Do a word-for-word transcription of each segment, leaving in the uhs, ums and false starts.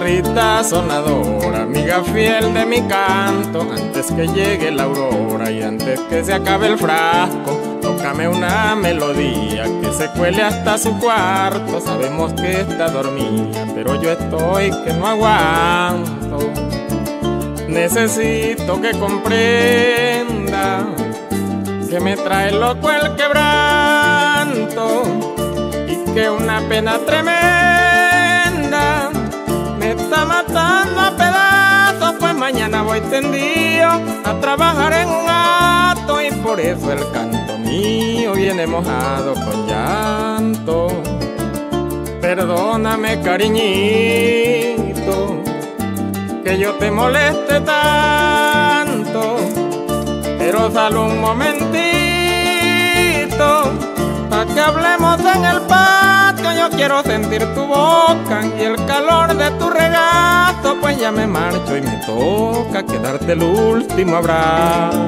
guitarrita sonadora, amiga fiel de mi canto, antes que llegue la aurora y antes que se acabe el frasco, tócame una melodía que se cuele hasta su cuarto. Sabemos que está dormida, pero yo estoy que no aguanto. Necesito que comprenda que me trae loco el quebranto y que una pena tremenda me está matando a pedazos, pues mañana voy tendido a trabajar en un acto y por eso el canto mío viene mojado con llanto. Perdóname, cariñito, que yo te moleste tanto, pero sal un momentito pa' que hablemos en el patio. Yo quiero sentir tu boca y el calor de tu regazo, pues ya me marcho y me toca quedarte el último abrazo.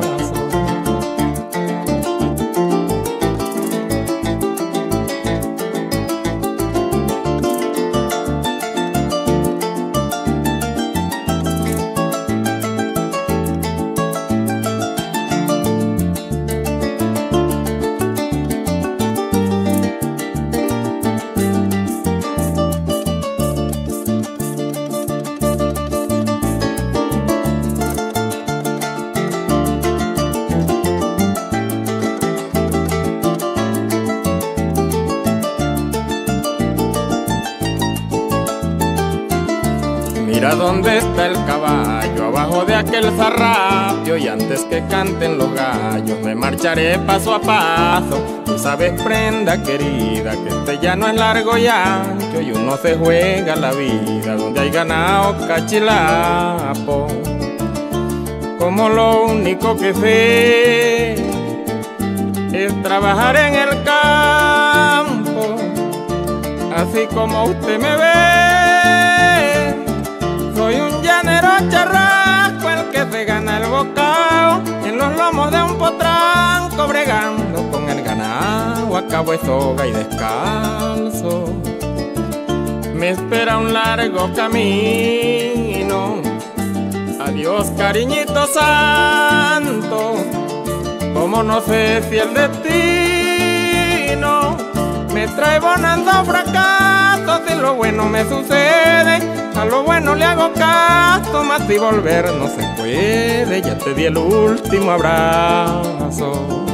Mira dónde está el caballo, abajo de aquel zarrapio, y antes que canten los gallos me marcharé paso a paso. Tú sabes, prenda querida, que este ya no es largo y ancho, y uno se juega la vida donde hay ganado cachilapo. Como lo único que sé es trabajar en el campo, así como usted me ve. Soy un llanero charrasco, el que se gana el bocado en los lomos de un potranco, bregando con el ganado a cabo de soga y descalzo. Me espera un largo camino, adiós cariñito santo, como no sé si el destino me trae bonanza o fracaso. Si lo bueno me sucede, a lo bueno le hago caso, mas si volver no se puede, ya te di el último abrazo.